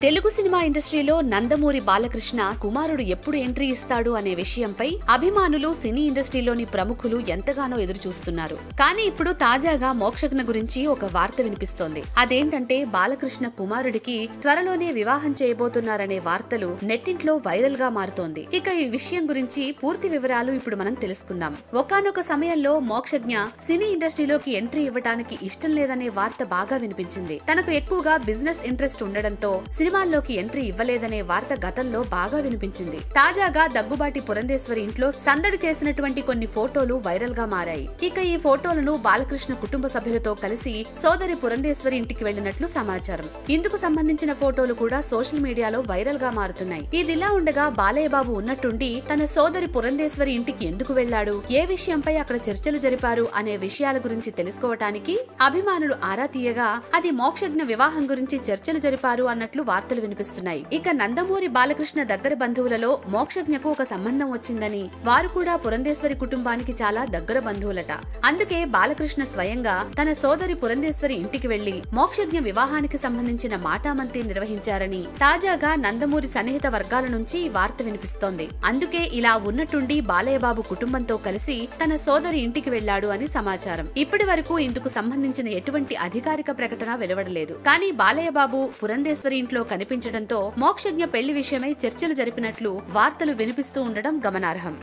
Telugu cinema ఇండస్ట్రీలో నందమూరి బాలకృష్ణ కుమారుడు ఎప్పుడు ఎంట్రీ ఇస్తాడు అనే విషయంపై అభిమానులు సినీ ఇండస్ట్రీలోని ప్రముఖులు ఎంతగానో ఎదురు చూస్తున్నారు. కానీ ఇప్పుడు తాజాగా మోక్షజ్ఞ గురించి ఒక వార్త వినిపిస్తోంది. అదేంటంటే బాలకృష్ణ కుమారుడికి త్వరలోనే వివాహం చేయబోతున్నారనే వార్తలు నెట్టింట్లో వైరల్ గా మారుతోంది. ఇక ఈ విషయం గురించి పూర్తి వివరాలు ఇప్పుడు మనం తెలుసుకుందాం. ఒకానొక సమయంలో మోక్షజ్ఞ సినీ ఇండస్ట్రీలోకి ఎంట్రీ ఇవ్వడానికి ఇష్టం లేదనే వార్త బాగా వినిపించింది. తనకు ఎక్కువగా బిజినెస్ ఇంట్రెస్ట్ ఉండడంతో సినిమాల్లోకి ఎంట్రీ ఇవ్వలేదనే వార్త గతంలో బాగా వినిపించింది. తాజాగా దగ్గుబాటి పురంధేశ్వరి ఇంట్లో సందడి చేసినటువంటి కొన్ని ఫోటోలు వైరల్ గా మారాయి. ఇక ఈ ఫోటోలను బాలకృష్ణ కుటుంబ సభ్యులతో కలిసి సోదరి పురంధేశ్వరి ఇంటికి వెళ్లినట్లు సమాచారం. ఇందుకు సంబంధించిన ఫోటోలు కూడా సోషల్ మీడియాలో వైరల్ గా మారుతున్నాయి. ఇదిలా ఉండగా బాలయ్య బాబు ఉన్నట్టుండి తన సోదరి పురంధేశ్వరి ఇంటికి ఎందుకు వెళ్లాడు, ఏ విషయంపై అక్కడ చర్చలు జరిపారు అనే విషయాల గురించి తెలుసుకోవటానికి అభిమానులు ఆరా తీయగా అది మోక్షజ్ఞ వివాహం గురించి చర్చలు జరిపారు అన్నట్లు వార్తలు వినిపిస్తున్నాయి. ఇక నందమూరి బాలకృష్ణ దగ్గర బంధువులలో మోక్షజ్ఞకు ఒక సంబంధం వచ్చిందని, వారు కూడా పురంధేశ్వరి కుటుంబానికి చాలా దగ్గర బంధువులట. అందుకే బాలకృష్ణ స్వయంగా తన సోదరి పురంధేశ్వరి ఇంటికి వెళ్లి మోక్షజ్ఞ వివాహానికి సంబంధించిన మాటామంతి నిర్వహించారని తాజాగా నందమూరి సన్నిహిత వర్గాల నుంచి ఈ వార్త వినిపిస్తోంది. అందుకే ఇలా ఉన్నట్టుండి బాలయ్య బాబు కుటుంబంతో కలిసి తన సోదరి ఇంటికి వెళ్లాడు అని సమాచారం. ఇప్పటి వరకు ఇందుకు సంబంధించిన ఎటువంటి అధికారిక ప్రకటన వెలువడలేదు. కానీ బాలయ్య బాబు పురంధేశ్వరి ఇంట్లో కనిపించడంతో మోక్షజ్ఞ పెళ్లి విషయమై చర్చలు జరిపినట్లు వార్తలు వినిపిస్తూ ఉండడం గమనార్హం.